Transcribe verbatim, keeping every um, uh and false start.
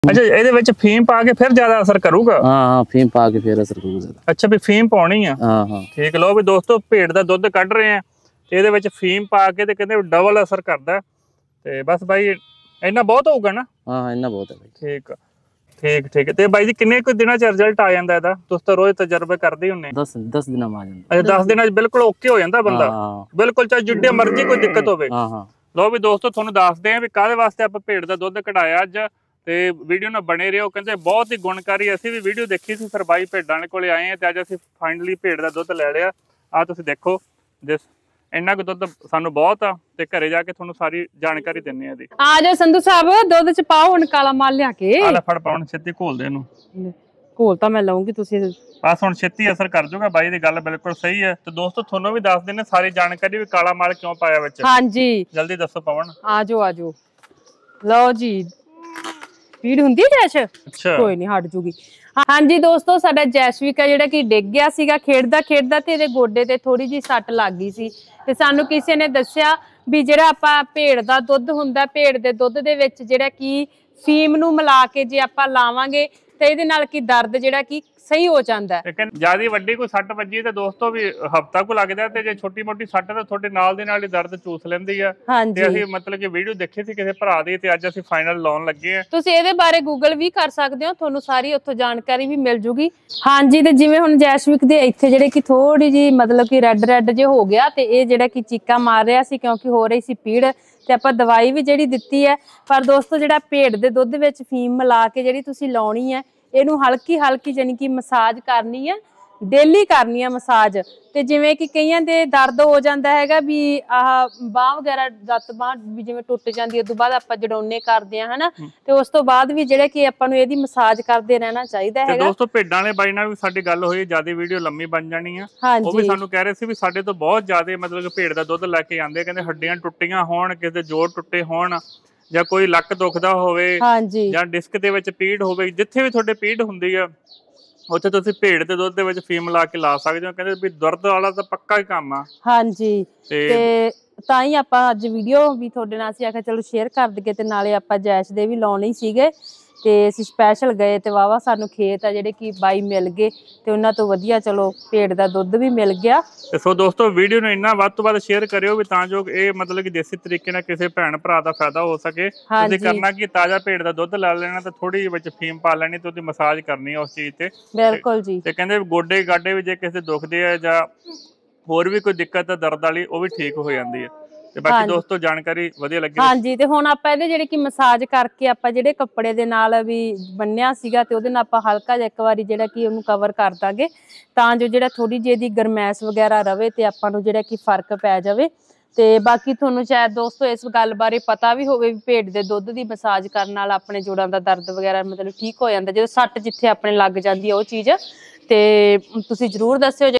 अच्छा ਇਹਦੇ ਵਿੱਚ ਫੀਮ ਪਾ ਕੇ ਫਿਰ ਜ਼ਿਆਦਾ ਅਸਰ ਕਰੂਗਾ। ਹਾਂ ਹਾਂ ਫੀਮ ਪਾ ਕੇ ਫਿਰ ਅਸਰ ਕਰੂਗਾ ਜ਼ਿਆਦਾ। ਅੱਛਾ ਵੀ ਫੀਮ ਪਾਉਣੀ ਆ। ਹਾਂ ਹਾਂ ਠੀਕ ਲਓ ਵੀ ਦੋਸਤੋ ਭੇਡ ਦਾ ਦੁੱਧ ਕੱਢ ਰਹੇ ਆ ਤੇ ਇਹਦੇ ਵਿੱਚ ਫੀਮ ਪਾ ਕੇ ਤੇ ਕਹਿੰਦੇ ਡਬਲ ਅਸਰ ਕਰਦਾ ਤੇ ਬਸ ਬਾਈ ਇੰਨਾ ਬਹੁਤ ਹੋਊਗਾ ਨਾ। ਹਾਂ ਹਾਂ ਇੰਨਾ ਬਹੁਤ ਹੈ ਬਾਈ। ਠੀਕ ਠੀਕ ਠੀਕ ਤੇ ਬਾਈ ਜੀ ਕਿੰਨੇ ਕੁ ਦਿਨਾਂ ਚ ਰਿਜ਼ਲਟ ਆ ਜਾਂਦਾ ਇਹਦਾ? ਤੁਸੀਂ ਤਾਂ ਰੋਜ਼ ਤਜਰਬੇ ਕਰਦੇ ਹੁੰਨੇ। ਦਸ ਦਸ ਦਿਨਾਂ ਮਾ ਆ ਜਾਂਦਾ। ਅੱਛਾ ਦਸ ਦਿਨਾਂ ਚ ਬਿਲਕੁਲ ਓਕੇ ਹੋ ਜਾਂਦਾ ਬੰਦਾ। ਬਿਲਕੁਲ ਚਾਹੇ ਜਿੱਡੇ ਮਰਜ਼ੀ ਕੋਈ ਦਿੱਕਤ ਹੋਵੇ। ਹਾਂ ਹਾਂ ਲਓ ਵੀ ਦੋਸਤੋ ਤੁਹਾਨੂੰ ਦੱਸਦੇ ਆ ਵੀ ਕਾਹਦੇ ਵਾਸਤੇ ਆਪਾਂ ਭੇਡ ਦਾ ਦੁੱਧ ਕਢਾਇਆ ਅੱਜ ਤੇ ਵੀਡੀਓ ਨਾਲ ਬਣੇ ਰਹੋ। ਕਹਿੰਦੇ ਬਹੁਤ ਹੀ ਗੁਣਕਾਰੀ। ਅਸੀਂ ਵੀ ਵੀਡੀਓ ਦੇਖੀ ਸੀ ਫਿਰ ਬਾਈ ਭੇਡਾਂ ਦੇ ਕੋਲੇ ਆਏ ਆ ਤੇ ਅੱਜ ਅਸੀਂ ਫਾਈਨਲੀ ਭੇਡ ਦਾ ਦੁੱਧ ਲੈ ਲਿਆ। ਆ ਤੁਸੀਂ ਦੇਖੋ ਜਿਸ ਇੰਨਾ ਕੁ ਦੁੱਧ ਸਾਨੂੰ ਬਹੁਤ ਆ ਤੇ ਘਰੇ ਜਾ ਕੇ ਤੁਹਾਨੂੰ ਸਾਰੀ ਜਾਣਕਾਰੀ ਦਿੰਨੇ ਆ ਇਹਦੀ। ਆ ਜਾਓ ਸੰਧੂ ਸਾਹਿਬ ਦੁੱਧ ਚ ਪਾਓ ਹੁਣ ਕਾਲਾ ਮਾਲ ਲਿਆ ਕੇ। ਆ ਲੈ ਫੜ ਪਾਉਣ ਛੇਤੀ ਘੋਲ ਦੇ ਇਹਨੂੰ। ਘੋਲ ਤਾਂ ਮੈਂ ਲਾਉਂਗੀ ਤੁਸੀਂ ਬਸ ਹੁਣ ਛੇਤੀ ਅਸਰ ਕਰ ਜਾਊਗਾ। ਬਾਈ ਦੀ ਗੱਲ ਬਿਲਕੁਲ ਸਹੀ ਹੈ ਤੇ ਦੋਸਤੋ ਤੁਹਾਨੂੰ ਵੀ ਦੱਸ ਦਿੰਨੇ ਸਾਰੀ ਜਾਣਕਾਰੀ ਵੀ ਕਾਲਾ ਮਾਲ ਕਿਉਂ ਪਾਇਆ ਵਿੱਚ। ਹਾਂਜੀ ਜਲਦੀ ਦੱਸੋ ਪਵਨ। ਆ ਜਾਓ ਆ ਜਾਓ ਲਓ ਜੀ। ਪੀੜ ਹੁੰਦੀ ਹੈ ਜੈਸ਼? ਅੱਛਾ ਕੋਈ ਨਹੀਂ ਹਟ ਜੂਗੀ। ਹਾਂਜੀ ਦੋਸਤੋ ਸਾਡਾ ਜੈਸ਼ਵਿਕ ਹੈ ਜਿਹੜਾ ਕਿ ਡਿੱਗ ਗਿਆ ਸੀਗਾ ਖੇਡਦਾ ਖੇਡਦਾ ਤੇ ਇਹਦੇ ਗੋਡੇ ਤੇ ਥੋੜੀ ਜਿਹੀ ਸੱਟ ਲੱਗ ਗਈ ਸੀ ਤੇ ਸਾਨੂੰ ਕਿਸੇ ਨੇ ਦੱਸਿਆ ਵੀ ਜਿਹੜਾ ਆਪਾਂ ਭੇਡ ਦਾ ਦੁੱਧ ਹੁੰਦਾ ਭੇਡ ਦੇ ਦੁੱਧ ਦੇ ਵਿੱਚ ਜਿਹੜਾ ਕਿ ਫੀਮ ਨੂੰ ਮਿਲਾ ਕੇ ਜੇ ਆਪਾਂ ਲਾਵਾਂਗੇ ਤੇ ਇਹਦੇ ਨਾਲ ਕੀ ਦਰਦ ਜਿਹੜਾ ਕਿ ਸਹੀ ਹੋ ਜਾਂਦਾ ਹੈ। ਲੇਕਿਨ ਜਿਆਦਾ ਵੱਡੀ ਕੋਈ ਸੱਟ ਵੱਜੀ ਤੇ ਦੋਸਤੋ ਵੀ ਹਫਤਾ ਕੋ ਲੱਗਦਾ ਤੇ ਜੇ ਛੋਟੀ ਮੋਟੀ ਸੱਟ ਤਾਂ ਤੁਹਾਡੇ ਨਾਲ ਦੇ ਨਾਲ ਹੀ ਦਰਦ ਚੂਸ ਲੈਂਦੀ ਆ। ਤੇ ਅਸੀਂ ਮਤਲਬ ਕਿ ਵੀਡੀਓ ਦੇਖੀ ਸੀ ਕਿਸੇ ਭਰਾ ਦੀ ਤੇ ਅੱਜ ਅਸੀਂ ਫਾਈਨਲ ਲਾਉਣ ਲੱਗੇ ਆ। ਤੁਸੀਂ ਇਹਦੇ ਬਾਰੇ ਗੂਗਲ ਵੀ ਕਰ ਸਕਦੇ ਹੋ ਤੁਹਾਨੂੰ ਸਾਰੀ ਉੱਥੋਂ ਜਾਣਕਾਰੀ ਵੀ ਮਿਲ ਜੂਗੀ। ਹਾਂਜੀ ਤੇ ਜਿਵੇਂ ਹੁਣ ਜੈਸ਼ਵਿਕ ਦੇ ਇੱਥੇ ਜਿਹੜੇ ਕਿ ਥੋੜੀ ਜੀ ਮਤਲਬ ਕਿ ਰੈੱਡ ਰੈੱਡ ਜੇ ਹੋ ਗਿਆ ਤੇ ਇਹ ਜਿਹੜਾ ਕਿ ਚੀਕਾ ਮਾਰ ਰਿਹਾ ਸੀ ਕਿਉਂਕਿ ਹੋ ਰਹੀ ਸੀ ਪੀੜ ਤੇ ਆਪਾਂ ਦਵਾਈ ਵੀ ਜਿਹੜੀ ਦਿੱਤੀ ਹੈ। ਪਰ ਦੋਸਤੋ ਜਿਹੜਾ ਭੇਡ ਦੇ ਦੁੱਧ ਵਿੱਚ ਫੀਮ ਮਿਲਾ ਕੇ ਜਿਹੜੀ ਤੁਸੀਂ ਲਾਉਣੀ ਹੈ ਇਹਨੂੰ ਹਲਕੀ ਹਲਕੀ ਜਾਨੀ ਕਿ ਮਸਾਜ ਕਰਨੀ ਹੈ ਡੇਲੀ ਕਰਨੀ ਹੈ ਮਸਾਜ। ਤੇ ਜਿਵੇਂ ਕਿ ਕਈਆਂ ਦੇ ਦਰਦ ਹੋ ਜਾਂਦਾ ਹੈਗਾ ਵੀ ਆਹ ਬਾਹ ਵਗੈਰਾ ਲੱਤ ਬਾਹ ਵੀ ਜਿਵੇਂ ਟੁੱਟ ਜਾਂਦੀ ਹੈ ਉਦੋਂ ਬਾਅਦ ਆਪਾਂ ਜੜੋਨੇ ਕਰਦੇ ਆ ਹਨਾ ਤੇ ਉਸ ਤੋਂ ਬਾਅਦ ਵੀ ਜਿਹੜੇ ਕਿ ਆਪਾਂ ਨੂੰ ਇਹਦੀ ਮਸਾਜ ਕਰਦੇ ਰਹਿਣਾ ਚਾਹੀਦਾ ਹੈਗਾ। ਦੋਸਤੋ ਭੇਡਾਂ ਵਾਲੇ ਬਾਈ ਨਾਲ ਵੀ ਸਾਡੀ ਗੱਲ ਹੋਈ ਜਿਆਦਾ ਵੀਡੀਓ ਲੰਮੀ ਬਣ ਜਾਣੀ ਆ। ਉਹ ਵੀ ਸਾਨੂੰ ਕਹਿ ਰਹੇ ਸੀ ਵੀ ਸਾਡੇ ਤੋਂ ਬਹੁਤ ਜ਼ਿਆਦਾ ਮਤਲਬ ਕਿ ਭੇਡ ਦਾ ਦੁੱਧ ਲੈ ਕੇ ਆਉਂਦੇ ਕਹਿੰਦੇ ਹੱਡੀਆਂ ਟੁੱਟੀਆਂ ਹੋਣ ਕਿਸੇ ਦੇ ਜੋੜ ਟੁੱਟੇ ਹੋਣ ਜਾਂ ਕੋਈ ਲੱਕ ਦੁਖਦਾ ਹੋਵੇ ਜਾਂ ਡਿਸਕ ਦੇ ਵਿੱਚ ਪੀੜ ਹੋਵੇ ਜਿੱਥੇ ਵੀ ਤੁਹਾਡੇ ਪੀੜ ਹੁੰਦੀ ਆ ਉੱਥੇ ਤੁਸੀਂ ਭੇਡ ਦੇ ਦੁੱਧ ਦੇ ਵਿੱਚ ਫੀਮ ਲਾ ਕੇ ਲਾ ਸਕਦੇ ਹੋ। ਕਹਿੰਦੇ ਵੀ ਦਰਦ ਵਾਲਾ ਤਾਂ ਪੱਕਾ ਹੀ ਕੰਮ ਆ। ਹਾਂਜੀ ਤੇ ਤਾਂ ਹੀ ਆਪਾਂ ਅੱਜ ਵੀਡੀਓ ਵੀ ਤੁਹਾਡੇ ਨਾਲ ਅਸੀਂ ਆਖਿਆ ਚਲੋ ਸ਼ੇਅਰ ਕਰ ਦਈਏ ਤੇ ਨਾਲੇ ਆਪਾਂ ਜੈਸ਼ ਦੇ ਵੀ ਲਾਉਣੇ ਹੀ ਸੀਗੇ ਤੇ ਅਸੀਂ ਸਪੈਸ਼ਲ ਗਏ ਤੇ ਵਾਵਾ ਸਾਨੂੰ ਖੇਤ ਆ ਜਿਹੜੇ ਕਿ ਬਾਈ ਮਿਲ ਗਏ ਤੇ ਉਹਨਾਂ ਤੋਂ ਵਧੀਆ ਚਲੋ ਭੇਡ ਦਾ ਦੁੱਧ ਵੀ ਮਿਲ ਗਿਆ। ਤੇ ਸੋ ਦੋਸਤੋ ਵੀਡੀਓ ਨੂੰ ਇੰਨਾ ਵੱਧ ਤੋਂ ਵੱਧ ਸ਼ੇਅਰ ਕਰਿਓ ਵੀ ਤਾਂ ਜੋ ਇਹ ਮਤਲਬ ਕਿ ਦੇਸੀ ਤਰੀਕੇ ਨਾਲ ਕਿਸੇ ਭੈਣ ਭਰਾ ਦਾ ਫਾਇਦਾ ਹੋ ਸਕੇ। ਤੁਸੀਂ ਕਰਨਾ ਕਿ ਤਾਜ਼ਾ ਭੇਡ ਦਾ ਦੁੱਧ ਲੈ ਲੈਣਾ ਤੇ ਥੋੜੀ ਜਿਹੀ ਵਿੱਚ ਫੀਮ ਪਾ ਲੈਣੀ ਤੇ ਉਹਦੀ ਮਸਾਜ ਕਰਨੀ ਆ ਉਸ ਚੀਜ਼ ਤੇ। ਬਿਲਕੁਲ ਜੀ। ਤੇ ਕਹਿੰਦੇ ਗੋਡੇ ਗਾਡੇ ਵੀ ਜੇ ਕਿਸੇ ਦੇ ਦੁਖਦੇ ਆ ਜਾਂ ਹੋਰ ਵੀ ਕੋਈ ਦਿੱਕਤ ਆ ਦਰਦ ਵਾਲੀ ਉਹ ਵੀ ਠੀਕ ਹੋ ਜਾਂਦੀ ਹੈ। ਤੇ ਬਾਕੀ ਦੋਸਤੋ ਜਾਣਕਾਰੀ ਵਧੀਆ ਲੱਗੀ। ਹਾਂਜੀ ਤੇ ਹੁਣ ਆਪਾਂ ਇਹਦੇ ਜਿਹੜੇ ਕਿ ਮਸਾਜ ਕਰਕੇ ਆਪਾਂ ਜਿਹੜੇ ਕੱਪੜੇ ਦੇ ਨਾਲ ਵੀ ਬੰਨਿਆ ਸੀਗਾ ਤੇ ਉਹਦੇ ਨਾਲ ਆਪਾਂ ਹਲਕਾ ਜਿਹਾ ਇੱਕ ਵਾਰੀ ਜਿਹੜਾ ਕਿ ਉਹਨੂੰ ਕਵਰ ਕਰ ਦਾਂਗੇ ਤਾਂ ਜੋ ਜਿਹੜਾ ਥੋੜੀ ਜਿਹੀ ਦੀ ਗਰਮੈਸ਼ ਵਗੈਰਾ ਰਵੇ ਤੇ ਆਪਾਂ ਨੂੰ ਜਿਹੜਾ ਕਿ ਫਰਕ ਪੈ ਜਾਵੇ। ਤੇ ਬਾਕੀ ਤੁਹਾਨੂੰ ਸ਼ਾਇਦ ਦੋਸਤੋ ਇਸ ਗੱਲ ਬਾਰੇ ਪਤਾ ਵੀ ਹੋਵੇ ਵੀ ਭੇਡ ਦੇ ਦੁੱਧ ਦੀ ਮਸਾਜ ਕਰਨ ਨਾਲ ਆਪਣੇ ਜੋੜਾਂ ਦਾ ਦਰਦ ਵਗੈਰਾ ਮਤਲਬ ਠੀਕ ਹੋ ਜਾਂਦਾ ਜਦੋਂ ਸੱਟ ਜਿੱਥੇ ਆਪਣੇ ਲੱਗ ਜਾਂਦੀ ਹੈ ਉਹ ਚੀਜ਼ ਤੇ ਤੁਸੀਂ ਜ਼ਰੂਰ ਦੱਸਿਓ।